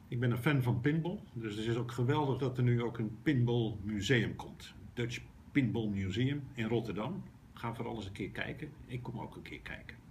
Ik ben een fan van pinball, dus het is ook geweldig dat er nu ook een pinball museum komt. Dutch Pinball Museum in Rotterdam. Ga vooral eens een keer kijken. Ik kom ook een keer kijken.